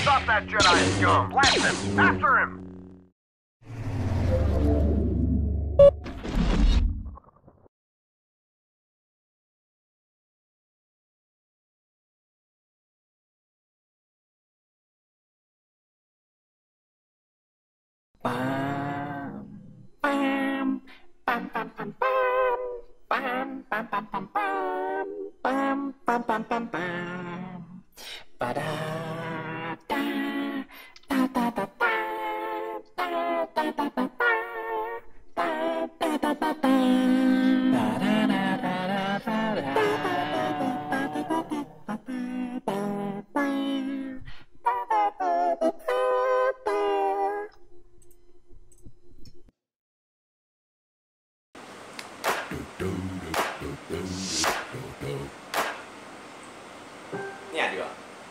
Stop that Jedi scum! Blast him! After him! เนี่ยดีกว่า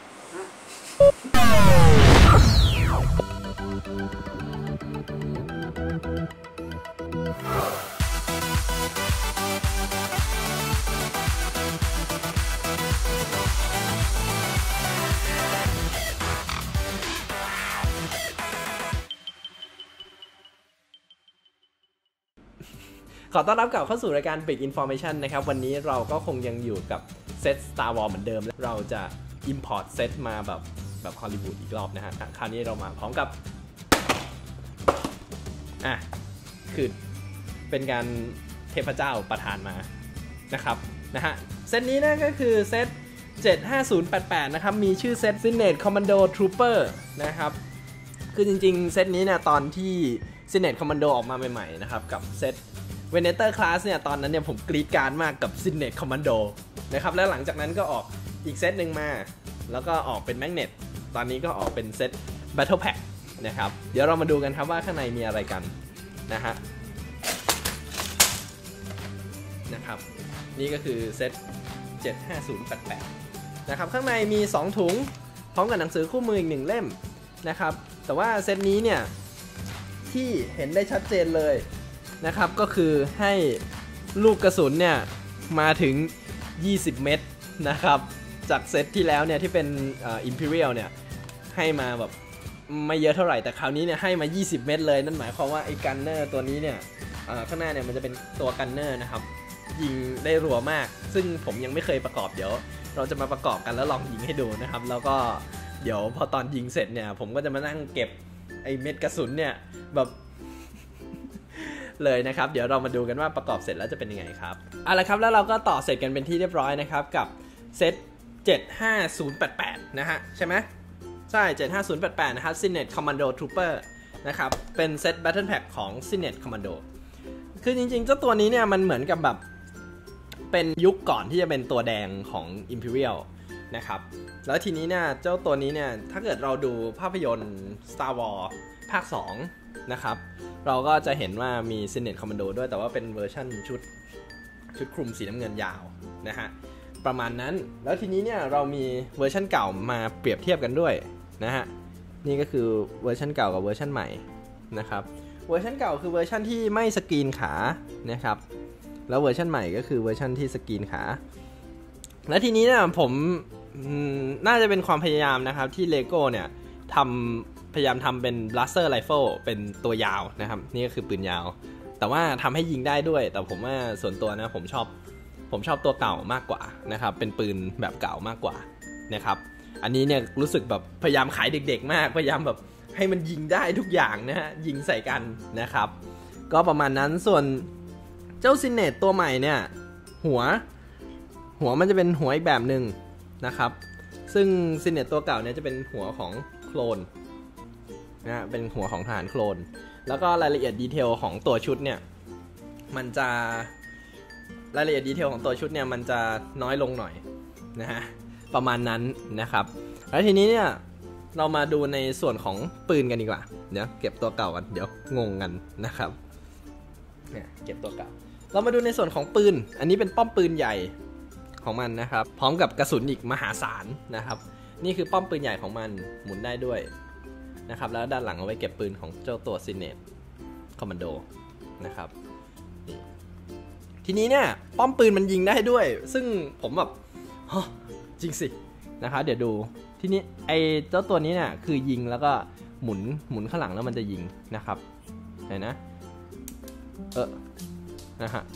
ขอต้อนรับกลับเข้าสู่รายการ Big Information นะครับวันนี้เราก็คงยังอยู่กับเซต Star Wars เหมือนเดิมเราจะ import เซตมาแบบฮอลลีวูดอีกรอบนะฮะคราวนี้เรามาพร้อมกับคือเป็นการเทพเจ้าประทานมานะครับนะฮะเซตนี้นะก็คือเซต75088นะครับมีชื่อเซต Senate Commando Trooper นะครับคือจริงๆเซตนี้เนี่ยตอนที่ Senate Commando ออกมาใหม่ๆนะครับกับเซตVenator Class เนี่ยตอนนั้นเนี่ยผมกรี๊ดกราดมากกับ Senate Commando นะครับแล้วหลังจากนั้นก็ออกอีกเซตหนึ่งมาแล้วก็ออกเป็น Magnet ตอนนี้ก็ออกเป็นเซต Battle Pack นะครับเดี๋ยวเรามาดูกันครับว่าข้างในมีอะไรกันนะครับนี่ก็คือเซต75088นะครับข้างในมี2ถุงพร้อมกับหนังสือคู่มืออีก1เล่มนะครับแต่ว่าเซตนี้เนี่ยที่เห็นได้ชัดเจนเลยนะครับก็คือให้ลูกกระสุนเนี่ยมาถึง20เม็ดนะครับจากเซตที่แล้วเนี่ยที่เป็นImperial เนี่ยให้มาแบบไม่เยอะเท่าไหร่แต่คราวนี้เนี่ยให้มา20เม็ดเลยนั่นหมายความว่าไอ้กันเนอร์ตัวนี้เนี่ยข้างหน้าเนี่ยมันจะเป็นตัวกันเนอร์นะครับยิงได้รัวมากซึ่งผมยังไม่เคยประกอบเดี๋ยวเราจะมาประกอบกันแล้วลองยิงให้ดูนะครับแล้วก็เดี๋ยวพอตอนยิงเสร็จเนี่ยผมก็จะมานั่งเก็บไอ้เม็ดกระสุนเนี่ยแบบเลยนะครับเดี๋ยวเรามาดูกันว่าประกอบเสร็จแล้วจะเป็นยังไงครับเอาละครับแล้วเราก็ต่อเสร็จกันเป็นที่เรียบร้อยนะครับกับเซต75088นะฮะใช่ไหมใช่75088นะครับ Senate Commando Trooper นะครับเป็นเซต Battle Pack ของ Senate Commando คือจริงๆเจ้าตัวนี้เนี่ยมันเหมือนกับแบบเป็นยุคก่อนที่จะเป็นตัวแดงของ Imperial นะครับแล้วทีนี้เนี่ยเจ้าตัวนี้เนี่ยถ้าเกิดเราดูภาพยนตร์ Star Wars ภาค2นะครับเราก็จะเห็นว่ามี Senate Commando ด้วยแต่ว่าเป็นเวอร์ชันชุดคลุมสีน้ำเงินยาวนะฮะประมาณนั้นแล้วทีนี้เนี่ยเรามีเวอร์ชันเก่ามาเปรียบเทียบกันด้วยนะฮะนี่ก็คือเวอร์ชันเก่ากับเวอร์ชันใหม่นะครับเวอร์ชันเก่าคือเวอร์ชันที่ไม่สกรีนขานะครับแล้วเวอร์ชันใหม่ก็คือเวอร์ชันที่สกรีนขาและทีนี้เนี่ยผมน่าจะเป็นความพยายามนะครับที่ LEGO เนี่ยพยายามทำเป็น Blaster Rifle เป็นตัวยาวนะครับนี่ก็คือปืนยาวแต่ว่าทำให้ยิงได้ด้วยแต่ผมว่าส่วนตัวนะผมชอบตัวเก่ามากกว่านะครับเป็นปืนแบบเก่ามากกว่านะครับอันนี้เนี่ยรู้สึกแบบพยายามขายเด็กๆมากพยายามแบบให้มันยิงได้ทุกอย่างนะฮะยิงใส่กันนะครับก็ประมาณนั้นส่วนเจ้า Senate ตัวใหม่เนี่ยหัวมันจะเป็นหัวอีกแบบหนึ่งนะครับซึ่ง Senate ตัวเก่าเนี่ยจะเป็นหัวของโคลนนะเป็นหัวของทหารโคลนแล้วก็รายละเอียดดีเทลของตัวชุดเนี่ยมันจะรายละเอียดดีเทลของตัวชุดเนี่ยมันจะน้อยลงหน่อยนะฮะประมาณนั้นนะครับแล้วทีนี้เนี่ยเรามาดูในส่วนของปืนกันดีกว่าเดี๋ยวเก็บตัวเก่ากันเดี๋ยวงงกันนะครับเนี่ยเก็บตัวเก่าเรามาดูในส่วนของปืนอันนี้เป็นป้อมปืนใหญ่ของมันนะครับพร้อมกับกระสุนอีกมหาศาลนะครับนี่คือป้อมปืนใหญ่ของมันหมุนได้ด้วยนะครับแล้วด้านหลังเอาไว้เก็บปืนของเจ้าตัว Senate Commando นะครับทีนี้เนี่ยป้อมปืนมันยิงได้ด้วยซึ่งผมแบบจริงสินะครับเดี๋ยวดูที่นี้ไอ้เจ้าตัวนี้เนี่ยคือยิงแล้วก็หมุนข้างหลังแล้วมันจะยิงนะครับเห็นนะนะฮะ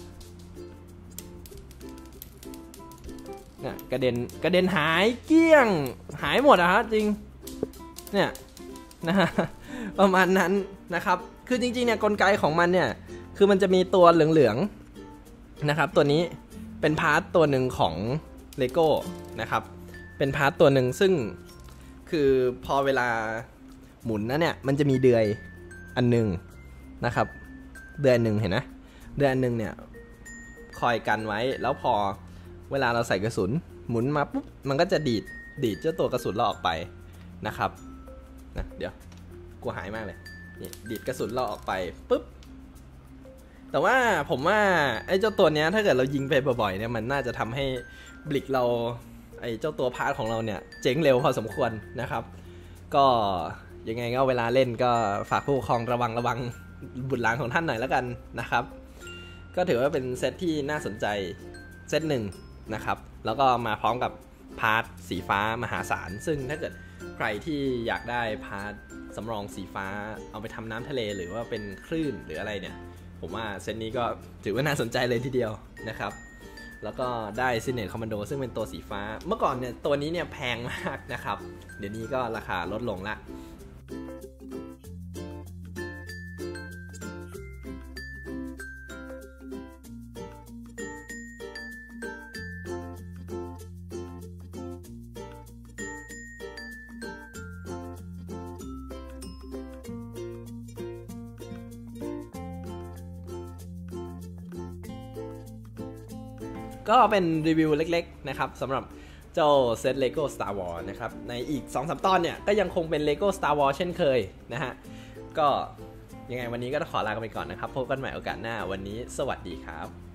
เนี่ยกระเด็นหายเกลี้ยงหายหมดอะฮะจริงเนี่ยนะฮะประมาณนั้นนะครับคือจริงๆเนี่ยกลไกของมันเนี่ยคือมันจะมีตัวเหลืองๆนะครับตัวนี้เป็นพาร์ทตัวหนึ่งของเลโก้นะครับเป็นพาร์ทตัวหนึ่งซึ่งคือพอเวลาหมุนนะเนี่ยมันจะมีเดือยอันนึงนะครับเดือยอันนึงเห็นนะเดือยอันนึงเนี่ยคอยกันไว้แล้วพอเวลาเราใส่กระสุนหมุนมาปุ๊บมันก็จะดีดเจ้าตัวกระสุนเราออกไปนะครับนะเดี๋ยวกูหายมากเลยนี่ดีดกระสุนเราออกไปปุ๊บแต่ว่าผมว่าไอ้เจ้าตัวเนี้ยถ้าเกิดเรายิงไปบ่อยๆเนี่ยมันน่าจะทำให้บลิกเราไอ้เจ้าตัวพาร์ทของเราเนี่ยเจ๊งเร็วพอสมควรนะครับก็ยังไงก็เวลาเล่นก็ฝากผู้ปกครองระวังบุตรหลานของท่านหน่อยแล้วกันนะครับก็ถือว่าเป็นเซตที่น่าสนใจเซตหนึ่งนะครับแล้วก็มาพร้อมกับพาร์ทสีฟ้ามหาศาลซึ่งถ้าเกิดใครที่อยากได้พาร์ทสำรองสีฟ้าเอาไปทำน้ำทะเลหรือว่าเป็นคลื่นหรืออะไรเนี่ยผมว่าเซตนี้ก็ถือว่าน่าสนใจเลยทีเดียวนะครับแล้วก็ได้ซินเนตคอมมานโดซึ่งเป็นตัวสีฟ้าเมื่อก่อนเนี่ยตัวนี้เนี่ยแพงมากนะครับเดี๋ยวนี้ก็ราคาลดลงละก็เป็นรีวิวเล็กๆนะครับสำหรับเจ้าเซต LEGO Star Wars นะครับในอีก 2-3 ตอนเนี่ยก็ยังคงเป็น LEGO Star Wars เช่นเคยนะฮะก็ยังไงวันนี้ก็ต้องขอลากันไปก่อนนะครับพบกันใหม่โอกาสหน้าวันนี้สวัสดีครับ